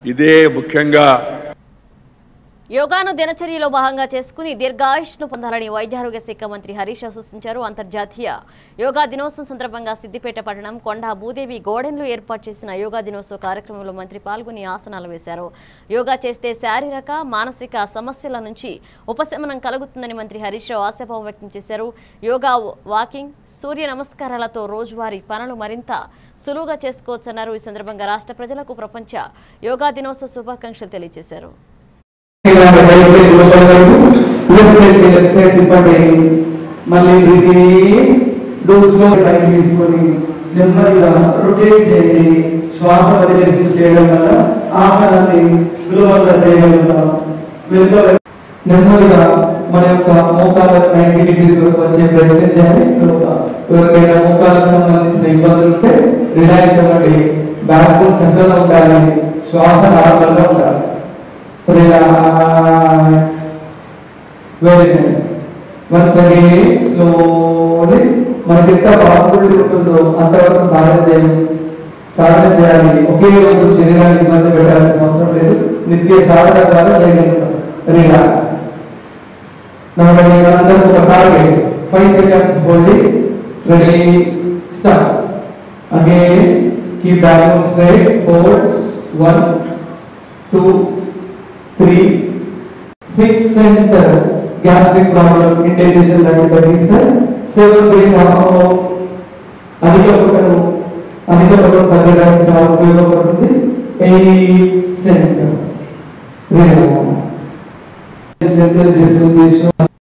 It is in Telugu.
ఇదే ముఖ్యంగా యోగాను దినచర్యలో భాగంగా చేసుకుని దీర్ఘాయుష్ను పొందాలని వైద్యారోగ్య శాఖ మంత్రి హరీష్ సూచించారు. అంతర్జాతీయ యోగా దినోత్సవం సందర్భంగా సిద్దిపేట పట్టణం కొండ భూదేవి గోడెన్లో ఏర్పాటు చేసిన యోగా దినోత్సవ కార్యక్రమంలో మంత్రి పాల్గొని ఆసనాలు వేశారు. యోగా చేస్తే శారీరక మానసిక సమస్యల నుంచి ఉపశమనం కలుగుతుందని మంత్రి హరీష్ రావు ఆశాభావం వ్యక్తం చేశారు. యోగా, వాకింగ్, సూర్య నమస్కారాలతో రోజువారీ పనులు మరింత సులువుగా చేసుకోవచ్చన్నారు. ఈ సందర్భంగా రాష్ట్ర ప్రజలకు ప్రపంచ యోగా దినోత్సవ శుభాకాంక్షలు తెలియజేశారు. మళ్ళీ తీసుకొని నెమ్మదిగా రొటేట్ చేయండి. శ్వాస వదిలేసి చేయడం వల్ల ఆసనాన్ని సులభంగా చేయగలుగుతాం. నెమ్మదిగా మన యొక్క మోకాళ్ళ 90 డిగ్రీస్ వరకు వచ్చే ప్రయత్నం చేయాలి. స్లోగా ఎవరికైనా మోకాళ్ళకు సంబంధించిన ఇబ్బందులు ఉంటే రిలాక్స్ అవ్వండి. బ్యాక్ బోన్ చక్కగా ఉండాలి. శ్వాస నార్మల్గా ఉండాలి. Relax. Very nice. Once again, slowly. మనకి ఎంత పాసిబిలిటీ ఉంటుందో అంతవరకు సాధన చేయాలి. ఒకే రోజు శరీరాన్ని ఇబ్బంది పెట్టాల్సిన అవసరం లేదు. నిత్య సాధన ద్వారా చేయగలుగుతాం. రిలాక్స్. మనందరం ఒక target 5 seconds holding. Ready, start. Again, keep back bone straight. Hold. 1, 2, 3, 6 center gastric problem indigestion లాంటి తగ్గిస్తారు. 7 breathe out. అధిక బరువు తగ్గడానికి చాలా ఉపయోగపడుతుంది. 8 center రిలాక్స్.